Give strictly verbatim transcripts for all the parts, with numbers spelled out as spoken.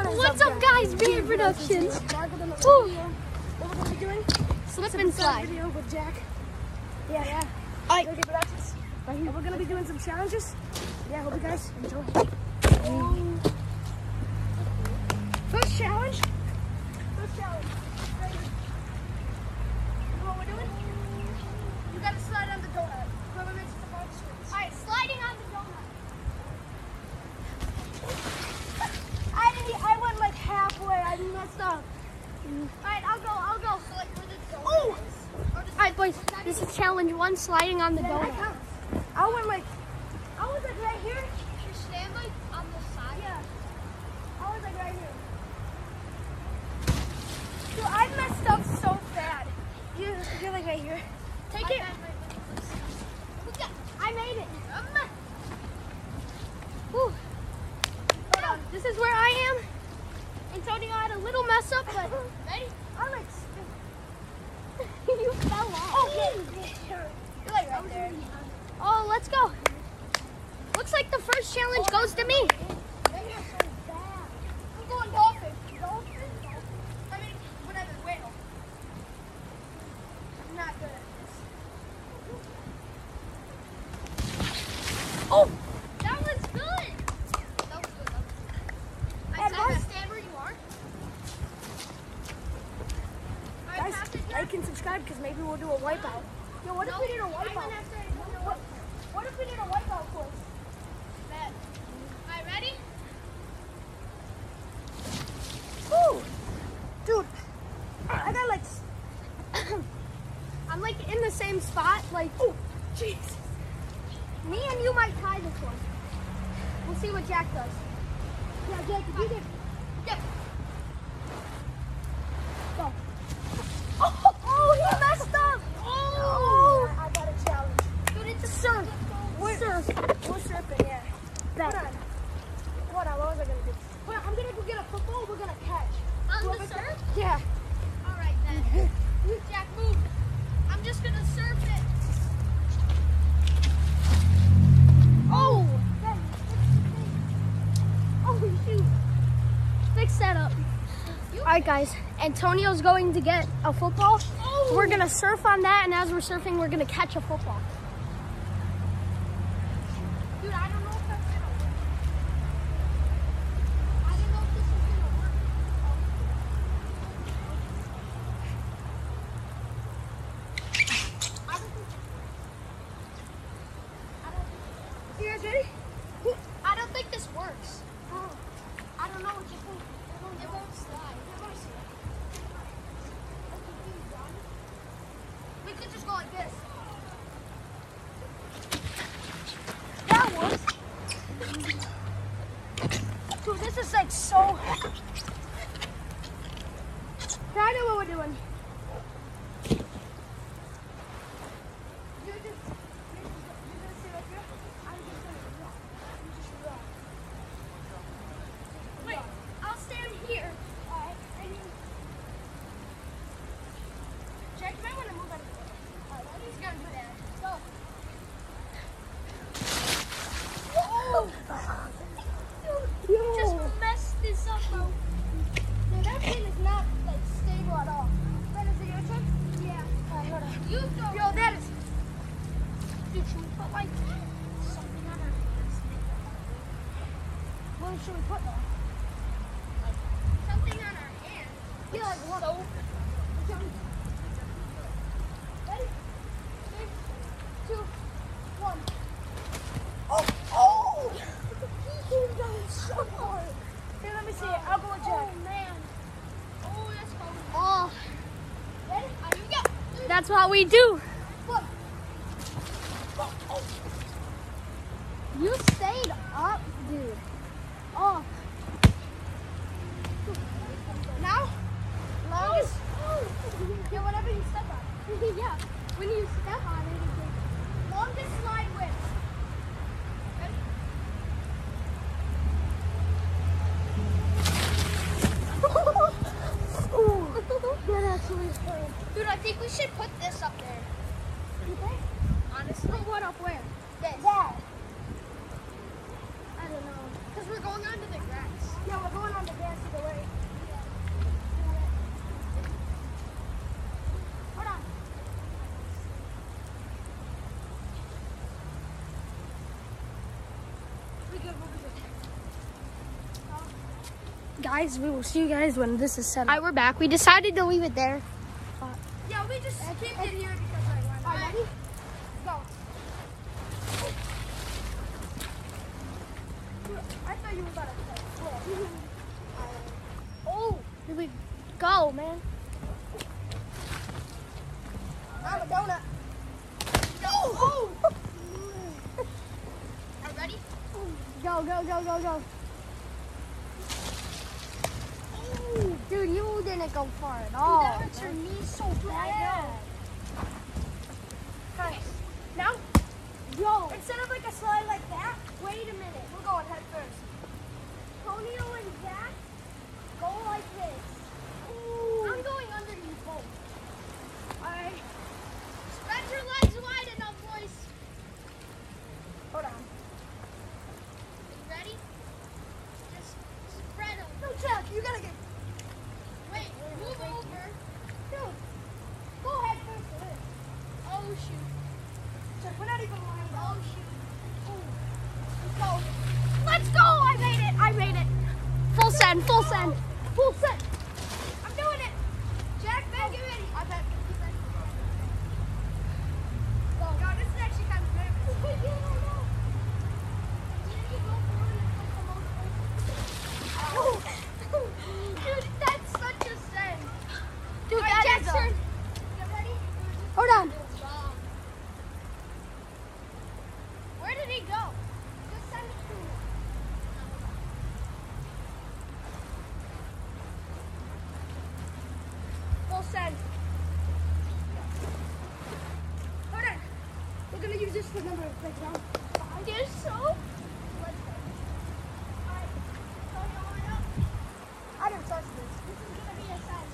What's up, guys? Beer Productions. What we're gonna be doing? Slip and slide. Video with Jack. Yeah, yeah. Alright. Beer Productions. And we're gonna be doing some challenges. Yeah, hope you guys enjoy. First challenge. First challenge. Ready? You know what we're doing? You gotta slide on the donut. Whoever makes it the farthest wins. Alright, sliding on the donut. I didn't. I went like halfway. I messed up. Alright, I'll go. I'll go. So like where the donut Oh! is. Alright, boys. This is challenge one, sliding on the Then I donut. count. I went like. I was like right here. You stand like on the side. Yeah. I was like right here. Dude, I messed up so bad. You, you're like right here. Take I it. Look at, I made it. Whew. Hold on. This is where I am. Antonio had a little mess up, but ready? I like. You fell off. Oh, yeah. You're like right there. Oh, let's go. Looks like the first challenge goes to me. They are so bad. I'm going dolphin. Dolphin? I mean, whatever, whale. I'm not good at this. Oh, that was good. That was good. That was good. I And said what? stand where you are. All right, Guys, pass it, like and subscribe because maybe we'll do a wipeout. Yo, what if No, we did a I wipeout? went after I did a What, what if we did a wipeout course? Bet. All right, ready? Woo! Dude, I got like. I'm like in the same spot. Like, Oh, jeez. me and you might tie this one. We'll see what Jack does. Yeah, Jake, if you did. Yep. Go. Oh, oh, he messed up. Oh. I, I got a challenge. Dude, it's a surf. We're, Surf. We're surfing, yeah. Bet. Hold on. Hold on, what was I gonna do? Hold on, I'm gonna go get a football. We're gonna catch. On Whoever the surf? catch- Yeah. All right, then. Jack, move. I'm just going to surf it. Oh. Oh, shoot. Fix that up. All right, guys. Antonio's going to get a football. Oh. We're going to surf on that, and as we're surfing, we're going to catch a football. Dude, I don't know if that's going to work. I don't know if this is going to work. I don't think, I don't think, You guys ready? I don't think this works. Oh. I don't know what you think. It won't slide. We could just go like this. That works. Dude, this is like so. Try to know what we're doing. You're just, you're just, you're gonna sit right here. I'm just gonna rock. You just rock. Wait, I'll stand here. Alright, and you. Jack, you might want to move out of the way. Alright, He's gonna do that. go. You Yo. just messed this up, bro. Dude, that pin is not like stable at all. Ben, is it your turn? Yeah. Alright, hold on. You go. Yo, that is. Dude, should we put like something on our hands? What should we put though? Something on our hands. Yeah, like what? Soap. Ready? Three, two, one. Oh! Oh! He came down so hard. Here, let me see it. I'll go with Jack. Oh, man. Oh, that's cold. Oh, Ready? uh, you go. That's what we do. Look. Oh, oh. You stayed up, dude. Oh. Now, longest. Yeah, whatever you step on. Yeah, when you step on it, it goes. Longest slide wins. Ooh, that actually is funny. Dude, I think we should put this up there. You think? Honestly. Put what up where? This. That. I don't know. Because we're we're going onto the grass. Yeah, we're going on the grass either way. Hold on. We good, we'll be good. Guys, we will see you guys when this is set up. Alright, we're back. We decided to leave it there. Yeah, we just kept it here because I wanted. All right, ready? Go. I thought you were about to play. Oh, here we go, man. I'm a donut. Oh! Are you ready? Go, go, go, go, go. Oh, dude, you didn't go far at all. Dude, that hurts your knee so bad. Guys, now, Yo. instead of like a slide like that, wait a minute. We're going head first. Tonio and Zach, go like this. Ooh. I'm going under you both. Alright, Spread your legs wide enough, boys. hold on. You ready? Just spread them. No, Jack, you gotta get. Wait, move over. Dude, go head first for this. Oh, shoot. Jack, we're not even lying. Oh, shoot. Let's go. Let's go! I made it! I made it! Full send, full send. Full set. I'm doing it. Jack, Ben, get ready. I bet. Go. God, this is actually kind of nervous. Dude, that's such a send. Dude, All right, that Jack's is a- turn. You ready? Hold on. Where did he go? Just send it to me. Full send. Hold on. We're gonna use this for number of breaks down. You're so... Let's go. Alright. So you line up. I didn't touch this. This is gonna be a send.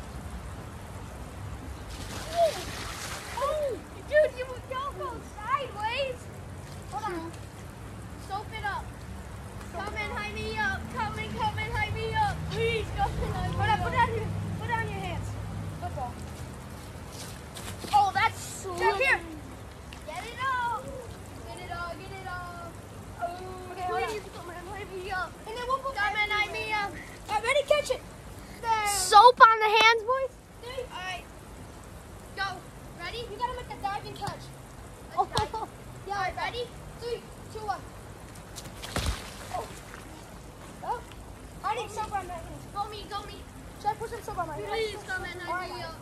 Oh, dude, you don't go sideways. Hold on. Soap it up. Come and high me up. Come and come and high me up. Please come and high me Hold on. up. Put down your, put down your hands. Football. Oh, that's slim. Check here. Get it up. Get it up. Get it up. Oh, Okay, hold on. please come and high me up. And then we'll put Come and high me up. Alright, ready? Catch it. There. Soap on the hands, boys. Three. Alright. Go. Ready? You gotta make a diving catch. Oh, Yeah. Alright, ready? Three, two, one. Oh. Oh. I need soap on my hands. Go me, go me. Should I put some soap on my hands? Please come and high me Alright. up.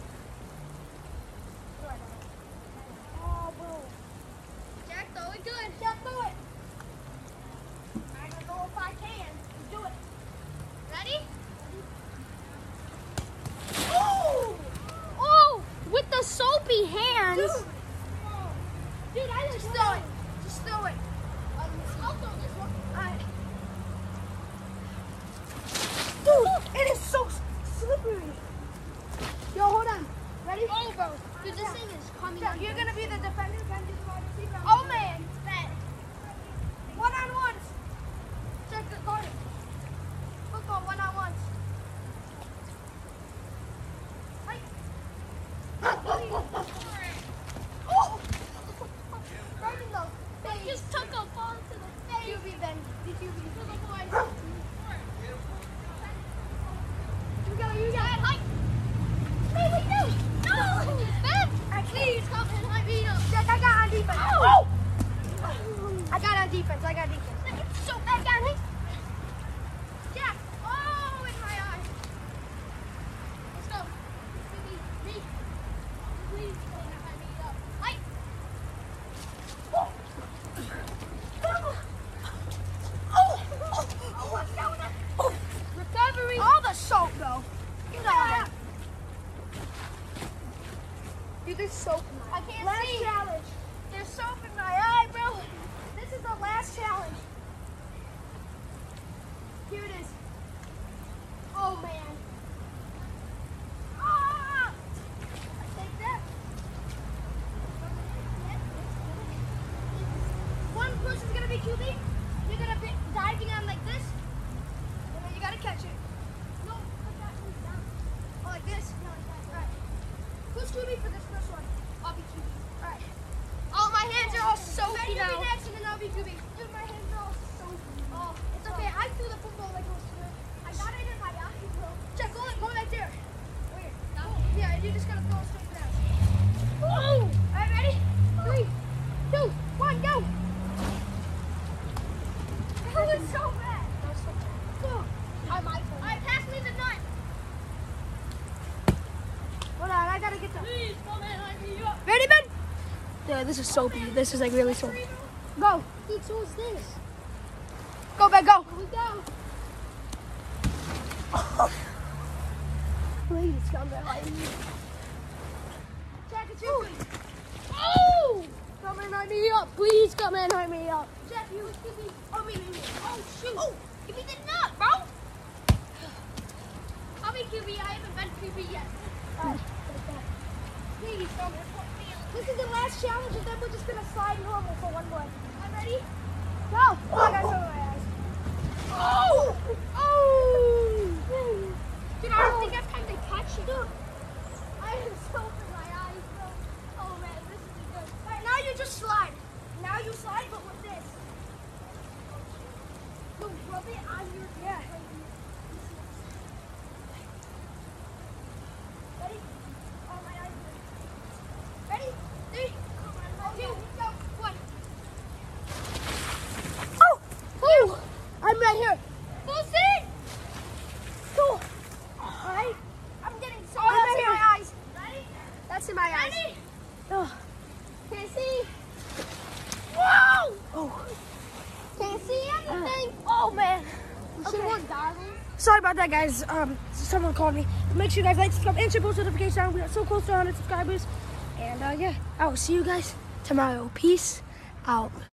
Oh, bro. Jack, throw it good. Jack, do it. I don't know if I can. Do it. Ready? Oh! Oh, with the soapy hands. Dude. Dude, I just throw it. Just throw it. I'll throw this one. Alright. Dude, it is so s- slippery. Yo, hold on. Ready? Oh, bro. Dude, this thing is coming Jack, on. you're gonna be the defender. Can do the wide receiver. Oh, man. Bet. One on ones. Check the card. Football one on ones. Hi. Oh! Right in the They face. just took a ball to the face. Q B then. The Q B. To the boys. You go, you go. Dad, hi. Hey, what you doing? No. Ben, I please come and high me up. Jack, I got on defense. Oh! I got on defense. I got defense. So bad, guy. Jack. Oh, in my eye. Let's go. Me, me. Please come and high me up. Hi. Oh! Oh! Oh, what's going on? Oh! Recovery. All the soap, though. You know that. Dude, there's soap in my I can't last see. challenge. There's soap in my eye, bro. This is the last challenge. Here it is. Oh, man. Ah! I take that. One person's going to be Q B. You're going to be diving on like this. this is soapy. This is like really soapy. Go. Eats, who's this? Go, back, go. Here we go. Please come back. Jack, it's your turn. Oh! Come and hide me up. Please come and hide me up. Jack, you give me. Oh, me, me, me. Oh, shoot. Oh, give me the nut, bro. I'll be Q B. I haven't been Q B yet. Alright. Please, don't report me. This is the last challenge, and then we're just gonna slide normal for one more. I'm ready. Go! Oh, I got some of my eyes. Oh! Oh! Dude, I don't think I have time to catch it. Dude, I am so in my eyes, bro. Oh man, this is good. Alright, now you just slide. Now you slide, but with this. No, rub it on your Yeah. Ready? Oh, my eyes. Ready? Three, two, go, one. Oh! Oh! I'm right here. Full sit. Cool. Alright. I'm getting so Oh, that's that's in in my my eyes. Ready? That's in my eyes. Ready? Oh. Can you see? Whoa! Oh. Can you see anything? Oh man. Okay. More goggles. Sorry about that, guys. Um, someone called me. Make sure you guys like, subscribe, and turn post notifications on. We are so close to one hundred subscribers. And uh, yeah, I will see you guys tomorrow. Peace out.